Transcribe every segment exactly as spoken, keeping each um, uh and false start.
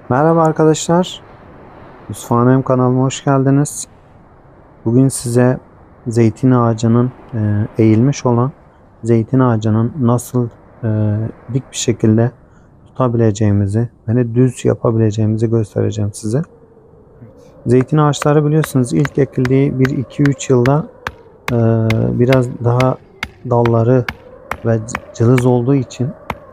Merhaba arkadaşlar, Yusuf kanalıma hoş geldiniz. Bugün size zeytin ağacının e, eğilmiş olan zeytin ağacının nasıl e, dik bir şekilde tutabileceğimizi ve düz yapabileceğimizi göstereceğim size. Zeytin ağaçları biliyorsunuz ilk ekildiği bir iki üç yılda e, biraz daha dalları ve cılız olduğu için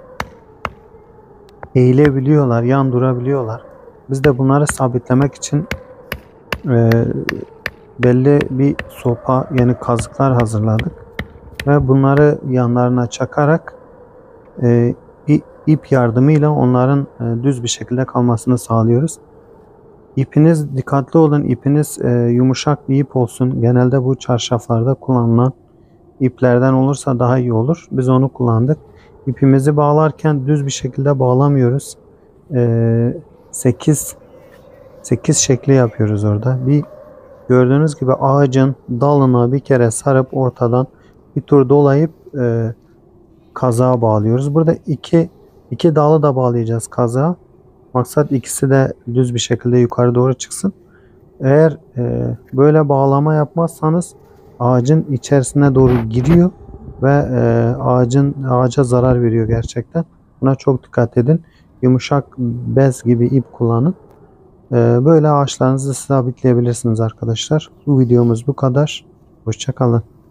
eğilebiliyorlar, yan durabiliyorlar. Biz de bunları sabitlemek için e, belli bir sopa yani kazıklar hazırladık ve bunları yanlarına çakarak e, bir ip yardımıyla onların e, düz bir şekilde kalmasını sağlıyoruz. İpiniz dikkatli olun, ipiniz e, yumuşak bir ip olsun. Genelde bu çarşaflarda kullanılan iplerden olursa daha iyi olur. Biz onu kullandık. İpimizi bağlarken düz bir şekilde bağlamıyoruz. E, sekiz sekiz şekli yapıyoruz orada. Bir Gördüğünüz gibi ağacın dalına bir kere sarıp ortadan bir tur dolayıp e, kazağa bağlıyoruz. Burada iki iki dalı da bağlayacağız kazağa. Maksat ikisi de düz bir şekilde yukarı doğru çıksın. Eğer e, böyle bağlama yapmazsanız ağacın içerisine doğru giriyor ve e, ağacın ağaca zarar veriyor gerçekten. Buna çok dikkat edin. Yumuşak bez gibi ip kullanın. Ee, Böyle ağaçlarınızı sabitleyebilirsiniz arkadaşlar. Bu videomuz bu kadar. Hoşça kalın.